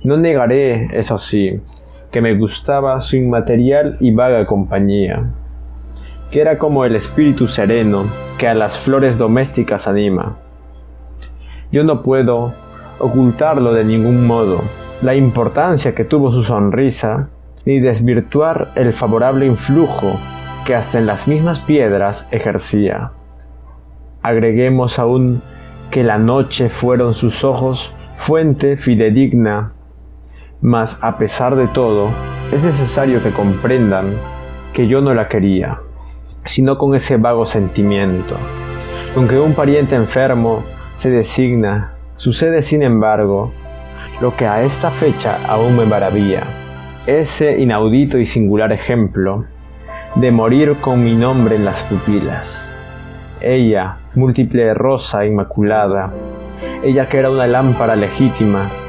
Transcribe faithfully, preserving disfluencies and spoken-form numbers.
No negaré, eso sí, que me gustaba su inmaterial y vaga compañía, que era como el espíritu sereno que a las flores domésticas anima. Yo no puedo ocultarlo de ningún modo, la importancia que tuvo su sonrisa, ni desvirtuar el favorable influjo que hasta en las mismas piedras ejercía. Agreguemos aún que la noche fueron sus ojos fuente fidedigna, mas a pesar de todo, es necesario que comprendan que yo no la quería, sino con ese vago sentimiento. Aunque un pariente enfermo se designa, sucede sin embargo, lo que a esta fecha aún me maravilla, ese inaudito y singular ejemplo de morir con mi nombre en las pupilas. Ella, múltiple rosa inmaculada, ella que era una lámpara legítima,